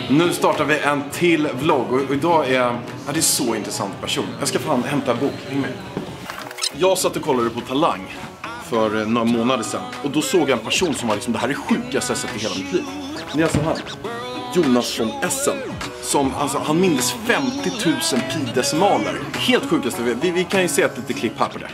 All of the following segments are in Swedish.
Nu startar vi en till vlogg och idag är det är så intressant person. Jag ska fan hämta en bok, häng med. Jag satt och kollade på Talang för några månader sedan och då såg jag en person som var liksom, det här är sjukaste jag sett i hela mitt liv. Det är så här, Jonas von Essen, som alltså, han minns 50 000 pi-decimaler. Helt sjukaste, vi kan ju se ett litet klipp här på det.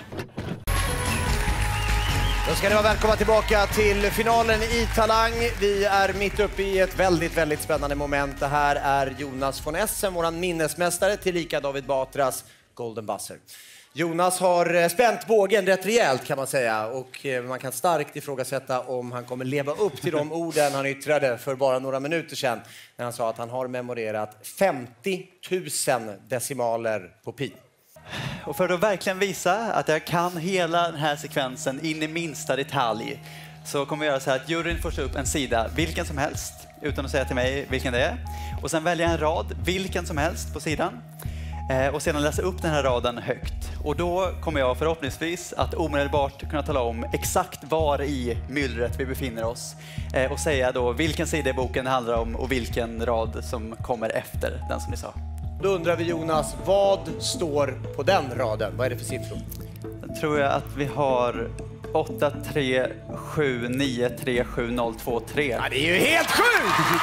Då ska ni vara välkomna tillbaka till finalen i Talang. Vi är mitt uppe i ett väldigt spännande moment. Det här är Jonas von Essen, våran minnesmästare, tillika David Batras Golden Buzzer. Jonas har spänt bågen rätt rejält kan man säga och man kan starkt ifrågasätta om han kommer leva upp till de orden han yttrade för bara några minuter sedan när han sa att han har memorerat 50 000 decimaler på pi. Och för att verkligen visa att jag kan hela den här sekvensen in i minsta detalj så kommer jag göra så här att juryn får slå upp en sida, vilken som helst, utan att säga till mig vilken det är. Och sen välja en rad, vilken som helst på sidan. Och sedan läsa upp den här raden högt. Och då kommer jag förhoppningsvis att omedelbart kunna tala om exakt var i myllret vi befinner oss. Och säga då vilken sida i boken det handlar om och vilken rad som kommer efter den som ni sa. Då undrar vi Jonas, vad står på den raden? Vad är det för siffror? Jag tror jag att vi har 8, 3, 7, 9, 3, 7, 0, 2, 3. Ja, det är ju helt sjukt!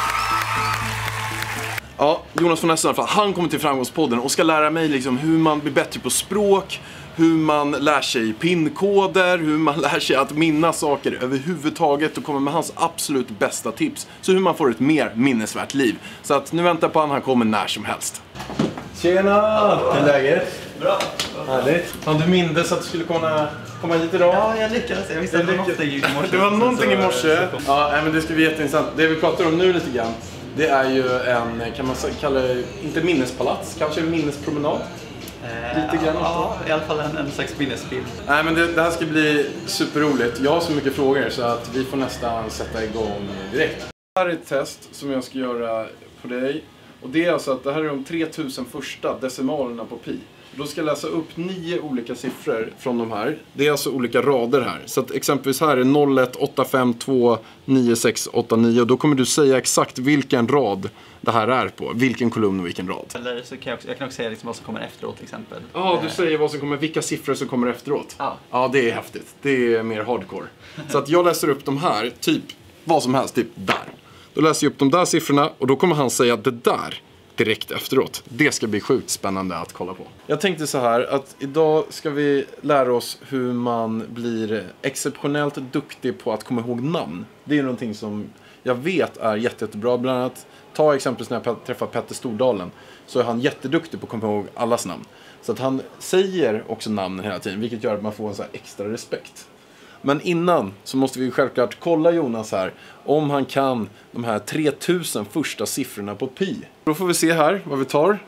Ja, Jonas von Essen, han kommer till Framgångspodden och ska lära mig liksom hur man blir bättre på språk, hur man lär sig pinkoder, hur man lär sig att minnas saker överhuvudtaget och kommer med hans absolut bästa tips. Så hur man får ett mer minnesvärt liv. Så att nu väntar på han kommer när som helst. Tjena! Hur är läget? Bra! Härligt. Fan, du mindes att du skulle komma hit idag? Ja, jag lyckades. Jag visste att det var någonting i morse. Det var någonting i morse. Ja, men det ska bli jätteintressant. Det vi pratar om nu lite grann, det är ju en, kan man kalla det, inte minnespalats, kanske en minnespromenad. Lite grann. Ja, i alla fall en slags minnesbild. Nej, men det här ska bli superroligt. Jag har så mycket frågor så att vi får nästan sätta igång direkt. Det här är ett test som jag ska göra på dig. Och det är alltså att det här är de 3000 första decimalerna på pi. Då ska jag läsa upp 9 olika siffror från de här. Det är alltså olika rader här. Så att exempelvis här är 01, 852, 9689. Och då kommer du säga exakt vilken rad det här är på. Vilken kolumn och vilken rad. Eller så kan jag kan också säga liksom vad som kommer efteråt till exempel. Ja, du säger vad som kommer, vilka siffror som kommer efteråt. Ja. Ja, det är häftigt. Det är mer hardcore. Så att jag läser upp de här, typ vad som helst, typ där. Då läser jag upp de där siffrorna och då kommer han säga det där direkt efteråt. Det ska bli sjukt spännande att kolla på. Jag tänkte så här att idag ska vi lära oss hur man blir exceptionellt duktig på att komma ihåg namn. Det är någonting som jag vet är jättebra. Bland annat, ta exempelvis när jag träffar Petter Stordalen så är han jätteduktig på att komma ihåg allas namn. Så att han säger också namnen hela tiden, vilket gör att man får en så här extra respekt. Men innan så måste vi självklart kolla Jonas här om han kan de här 3000 första siffrorna på pi. Då får vi se här vad vi tar.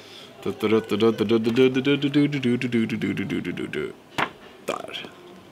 Där.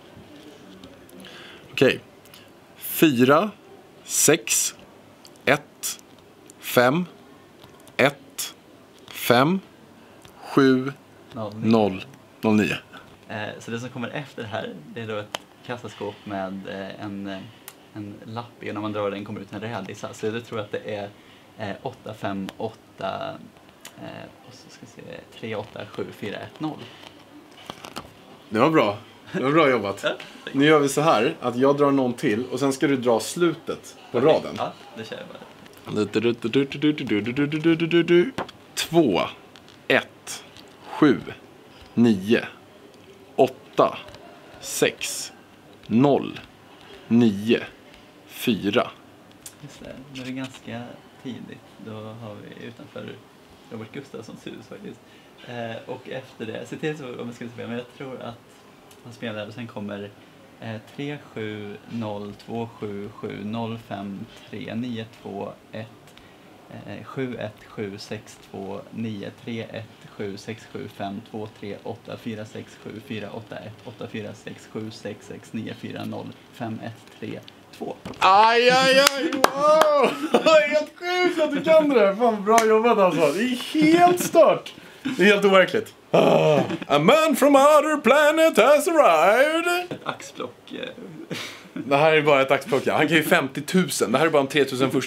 Okej. 4, 6, 1, 5, 1, 5, 7, 0, 09. Så det som kommer efter här, det är då ett kassaskåp med en lapp i och när man drar den kommer ut en rädisa. Så jag tror att det är 8, 5, 8 och så ska vi se 3, 8, 7, 4, 1, 0. Det var bra. Det var bra jobbat. Nu gör vi så här att jag drar någon till och sen ska du dra slutet på raden. Ja, det kör jag bara. 2, 1, 7, 9, 8, 6, 0, 9, 4. Just det, nu är det ganska tidigt. Då har vi utanför Robert Gustafssons hus faktiskt. Och efter det, se till så om jag skulle säga, men jag tror att han spelar och sen kommer 3, 7, 0, 2, 7, 7, 0, 5, 3, 9, 2, 1, 7, 1, 7, 6, 2, 9, 3, 1, 7, 6, 7, 5, 2, 3, 8, 4, 6, 7, 4, 8, 1, 8, 4, 6, 7, 6, 6, 9, 4, 0, 5, 1, 3, 2. Aj, aj, aj, wow! Det är helt sjukt att du kan det. Fan, bra jobbat alltså. Det är helt stört. Det är helt overkligt. A man from outer planet has arrived. Ett axplock. Det här är bara ett axplock. Han kan ju 50 000. Det här är bara de 3000 första.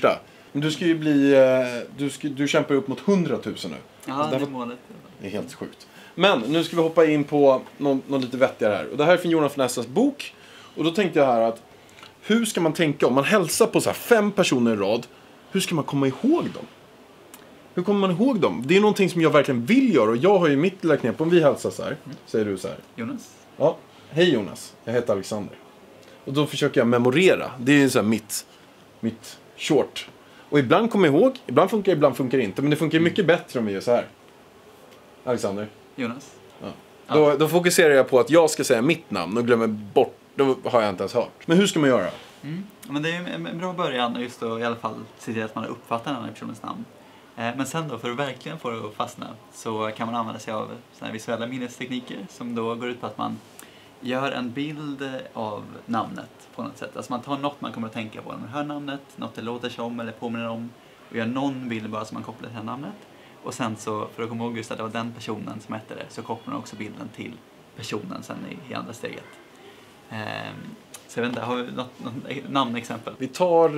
Men du ska ju bli... Du kämpar upp mot 100 000 nu. Ja, det är målet. Det är helt sjukt. Men nu ska vi hoppa in på något lite vettigare här. Och det här är från Jonas von Essens bok. Och då tänkte jag här att... Hur ska man tänka om man hälsar på så här 5 personer i rad? Hur ska man komma ihåg dem? Hur kommer man ihåg dem? Det är någonting som jag verkligen vill göra. Och jag har ju mitt lilla knep. Om vi hälsar så här. Säger du så här. Jonas? Ja. Hej Jonas. Jag heter Alexander. Och då försöker jag memorera. Det är så här mitt short. Och ibland kommer jag ihåg. Ibland funkar det inte. Men det funkar mycket bättre om vi gör så här. Alexander. Jonas? Ja. Då fokuserar jag på att jag ska säga mitt namn. Och glömmer bort. Då har jag inte ens hört. Men hur ska man göra? Men det är en bra början. Just då i alla fall se till att man uppfattar den här personens namn. Men sen då, för att verkligen få det att fastna, så kan man använda sig av såna här visuella minnestekniker som då går ut på att man gör en bild av namnet på något sätt. Alltså man tar något man kommer att tänka på när man hör namnet, något det låter som eller påminner om, och gör någon bild bara som man kopplar till det här namnet. Och sen så, för att komma ihåg just att det var den personen som hette det, så kopplar man också bilden till personen sen i andra steget. Så jag vet inte, har vi något namnexempel? Vi tar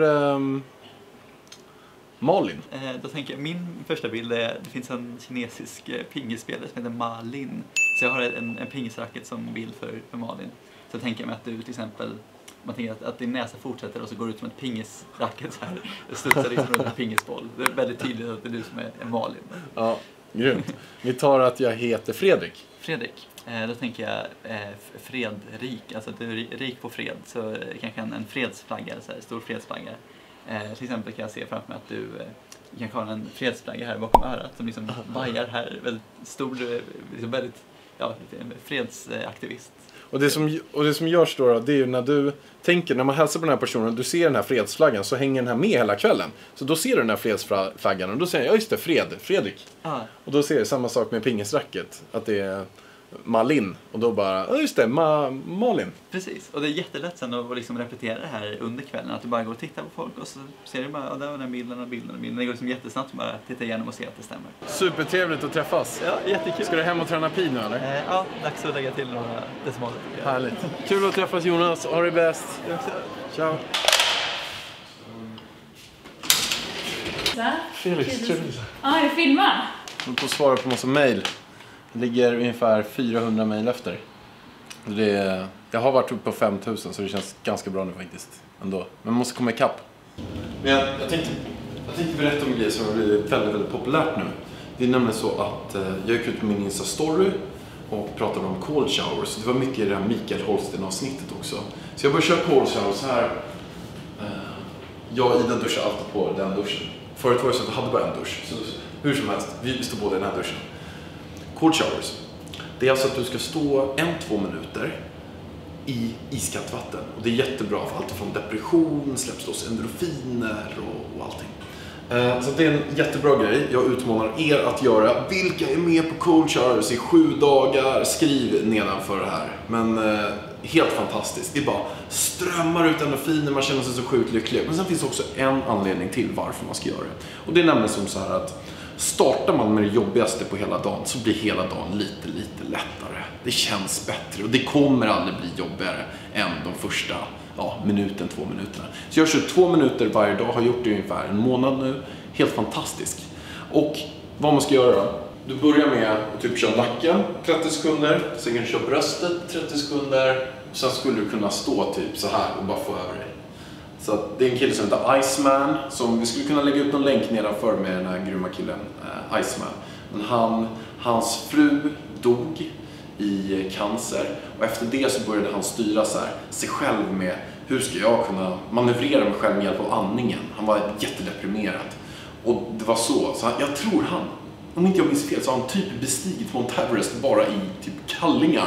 Malin. Då tänker jag, min första bild är, det finns en kinesisk pingisspelare som heter Ma Lin. Så jag har en pingisracket som bild för Malin. Så tänker jag mig att du till exempel, man tänker att din näsa fortsätter och så går det ut som ett pingisracket så här. Det studsar liksom runt en pingisboll. Det är väldigt tydligt att det är du som är Malin. Ja, grymt. Vi tar att jag heter Fredrik. Fredrik. Då tänker jag fredrik, alltså att du är rik på fred. Så kanske en fredsflagga, så här, stor fredsflagga. Till exempel kan jag se framför mig att du kanske har en fredsflagga här bakom örat som liksom vajar här, väldigt stor, liksom väldigt, ja, fredsaktivist. Och det som görs då, det är ju när du tänker, när man hälsar på den här personen, du ser den här fredsflaggan, så hänger den här med hela kvällen. Så då ser du den här fredsflaggan och då säger jag, ja just det, Fredrik. Och då ser jag samma sak med pingisracket, att det är Malin. Och då bara, ja just det, Malin. Precis, och det är jättelätt sen att liksom repetera det här under kvällen. Att du bara går och tittar på folk och så ser du bara, ja där var den bilden och bilden och bilden. Det går liksom jättesnabbt att bara titta igenom och se att det stämmer. Supertrevligt att träffas. Ja, jättekul. Ska du hem och träna pi nu eller? Ja, dags att lägga till några decimaler. Härligt. Kul att träffas Jonas, ha det bäst. Ciao. Felix, trevligt. Ja, är det filmar? Jag håller på att svara på massa mejl. Det ligger ungefär 400 mejl efter. Jag har varit uppe på 5000 så det känns ganska bra nu faktiskt. Ändå. Men man måste komma ikapp. Men jag tänkte berätta om en grej som har blivit väldigt, väldigt populärt nu. Det är nämligen så att jag gick ut på min Insta-story och pratade om cold showers. Det var mycket i det här Mikael Holsten-avsnittet också. Så jag började köra cold showers här. Jag och Ida duschar alltid på den duschen. Förut var det så att jag hade bara en dusch. Så hur som helst, vi står båda i den här duschen. Cold showers. Det är alltså att du ska stå 1-2 minuter i iskallt vatten. Och det är jättebra för allt från depression, släpps loss endorfiner och allting. Så det är en jättebra grej. Jag utmanar er att göra. Vilka är med på cold showers i 7 dagar? Skriv nedanför det här. Men helt fantastiskt. Det är bara strömmar ut endorfiner. Man känner sig så sjukt lycklig. Men sen finns också en anledning till varför man ska göra det. Och det är nämligen som så här att startar man med det jobbigaste på hela dagen så blir hela dagen lite lättare. Det känns bättre och det kommer aldrig bli jobbigare än de första 2 minuterna. Så jag kör 2 minuter varje dag, har gjort det ungefär en månad nu. Helt fantastisk. Och vad man ska göra då? Du börjar med att typ köra nacken 30 sekunder, sen kan du köra bröstet 30 sekunder och sen skulle du kunna stå typ så här och bara få över dig. Så att det är en kille som heter Iceman, som vi skulle kunna lägga ut någon länk nedanför med den här grymma killen Iceman. Men hans fru dog i cancer och efter det så började han styra sig själv med hur ska jag kunna manövrera mig själv med hjälp av andningen. Han var jättedeprimerad och det var så jag tror han, om inte jag minns fel, så har han typ bestigit Mount Everest bara i typ kallingar,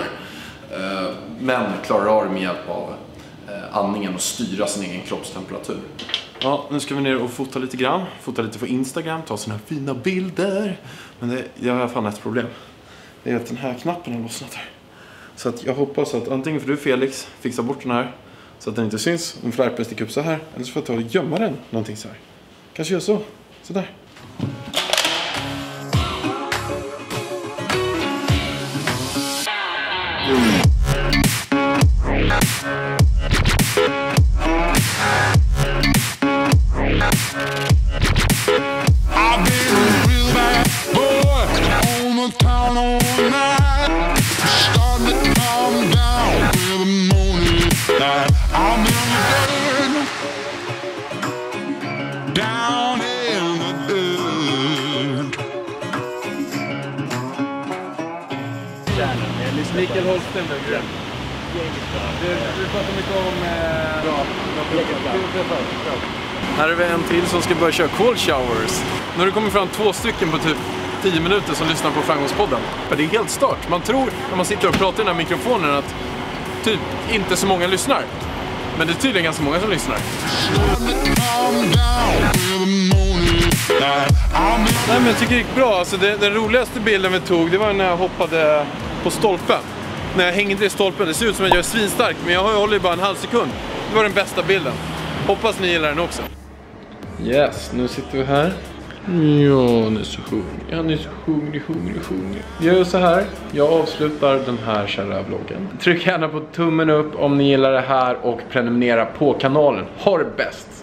men klarar av det med hjälp av andningen och styra sin egen kroppstemperatur. Ja, nu ska vi ner och fota lite grann. Fota lite för Instagram, ta såna här fina bilder. Men jag har fan ett problem. Det är att den här knappen har lossnat här. Så att jag hoppas att antingen för du Felix fixar bort den här så att den inte syns. Om flärpen sticker upp så här. Eller så får jag ta och gömma den någonting så här. Kanske gör så. Så där. Mikael Holsten blev grym. Vi pratar mycket om... Här är vi en till som ska börja köra call showers. Nu har det kommit fram 2 stycken på typ 10 minuter som lyssnar på Framgångspodden. Det är helt stört. Man tror när man sitter och pratar i den här mikrofonen att typ inte så många lyssnar. Men det är tydligen ganska många som lyssnar. Nej, men jag tycker det gick bra. Alltså den roligaste bilden vi tog, det var när jag hoppade på stolpen. När jag hängde i stolpen. Det ser ut som att jag är svinstark, men jag håller ju bara en halv sekund. Det var den bästa bilden. Hoppas ni gillar den också. Yes, nu sitter vi här. Ja, ni är så hungrig. Han är så hungrig. Jag gör så här. Jag avslutar den här kära vloggen. Tryck gärna på tummen upp om ni gillar det här och prenumerera på kanalen. Ha det bäst!